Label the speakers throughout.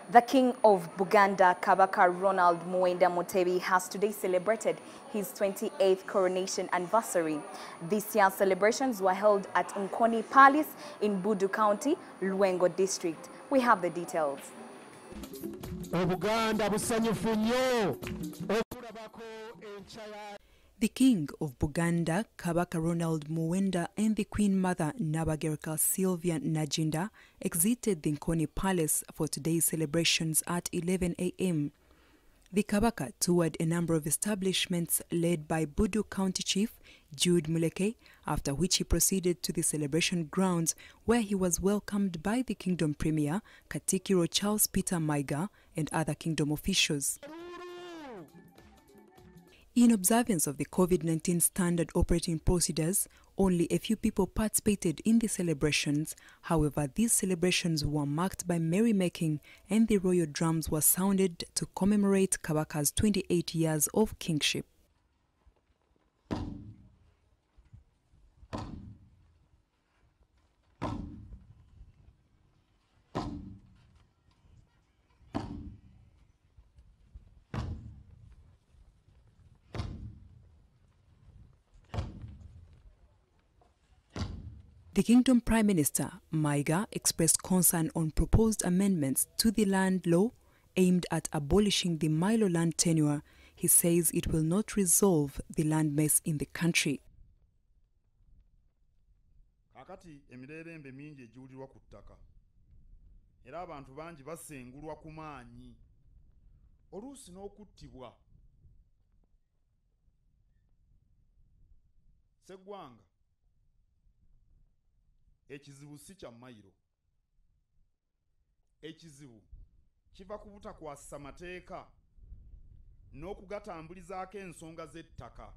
Speaker 1: The King of Buganda, Kabaka Ronald Muwenda Mutebi, has today celebrated his 28th coronation anniversary. This year's celebrations were held at Nkoni Palace in Budu County, Luengo District. We have the details.
Speaker 2: The King of Buganda, Kabaka Ronald Muwenda, and the Queen Mother, Nabagereka Sylvia Najinda, exited the Nkoni Palace for today's celebrations at 11 a.m. The Kabaka toured a number of establishments led by Budu County Chief Jude Muleke, after which he proceeded to the celebration grounds where he was welcomed by the Kingdom Premier, Katikiro Charles Peter Maiga, and other Kingdom officials. In observance of the COVID-19 standard operating procedures, only a few people participated in the celebrations. However, these celebrations were marked by merrymaking and the royal drums were sounded to commemorate Kabaka's 28 years of kingship. The Kingdom Prime Minister, Maiga, expressed concern on proposed amendments to the land law aimed at abolishing the Milo land tenure. He says it will not resolve the land mess in the country.
Speaker 3: Akati emirerembe mingi ejulirwa ku ttaka era abantu bangi basengulwa ku maanyi oluusi n'okuttibwa. Sseggwanga ekizibu si kya mayiro, ekizibu kiva ku butakwasa mateeka n'okugatambulizaako ensonga z'ettaka.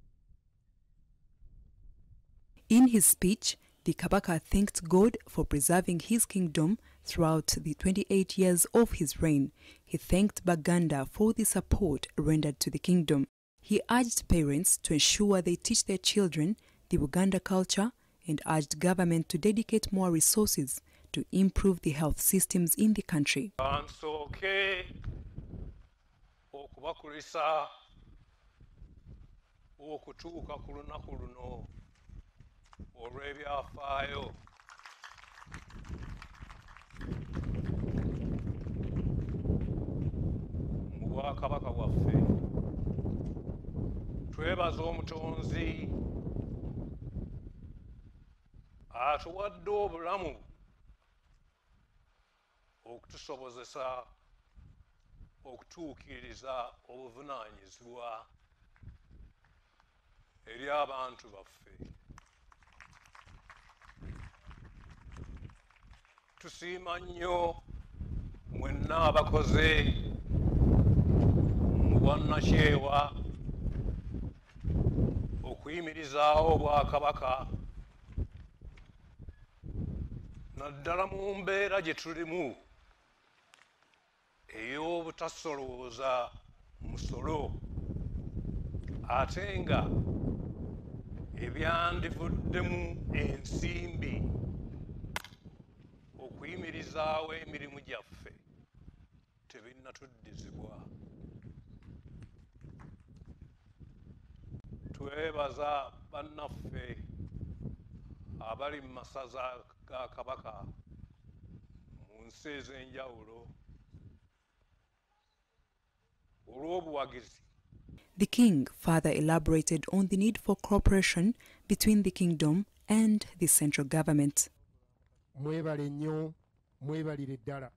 Speaker 2: In his speech, the Kabaka thanked God for preserving his kingdom throughout the 28 years of his reign. He thanked Baganda for the support rendered to the kingdom. He urged parents to ensure they teach their children the Buganda culture and urged government to dedicate more resources to improve the health systems in the country.
Speaker 4: Atuwadde obulamu okutusobozesa okutuukiriza obuvunaanyizibwa eri abantu baffe. Tusiima nnyo mwenna abakoze mu bwannakyewa okuyimirizaawo Obwakabaka naddala mu mbeera gye tulimu ey'obutasolooza musolo ate nga ebyandivuddemu ensimbi okuyimirizaawo emirimu gyaffe tebinnatuddizibwa. Twebaza bannaffe abali mu masaza ga Kabaka mu nsi ez'enjawulo olw'obuwagizi.
Speaker 2: The king further elaborated on the need for cooperation between the kingdom and the central government.
Speaker 5: Mwebale nnyo, mwebalire ddala.